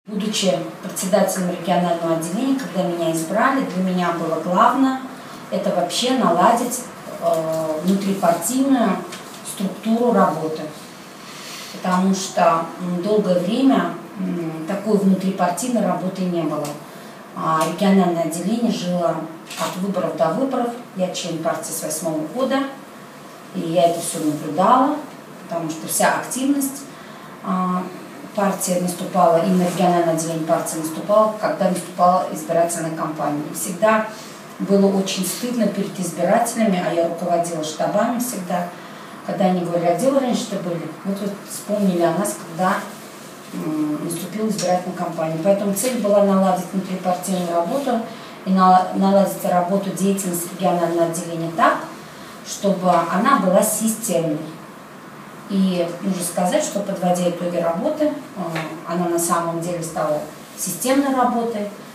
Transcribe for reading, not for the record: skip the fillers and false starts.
Будучи председателем регионального отделения, когда меня избрали, для меня было главное это вообще наладить внутрипартийную структуру работы. Потому что долгое время такой внутрипартийной работы не было. Региональное отделение жило от выборов до выборов. Я член партии с 2008 года, и я это все наблюдала, потому что вся активность партия наступала, именно региональное отделение партии наступало, когда наступала избирательная кампания. И всегда было очень стыдно перед избирателями, а я руководила штабами всегда, когда они говорили: а где вы раньше-то были? Вот вспомнили о нас, когда наступила избирательная кампания. Поэтому цель была наладить внутрипартийную работу и наладить работу, деятельности регионального отделения так, чтобы она была системной. И нужно сказать, что, подводя итоги работы, она на самом деле стала системной работой.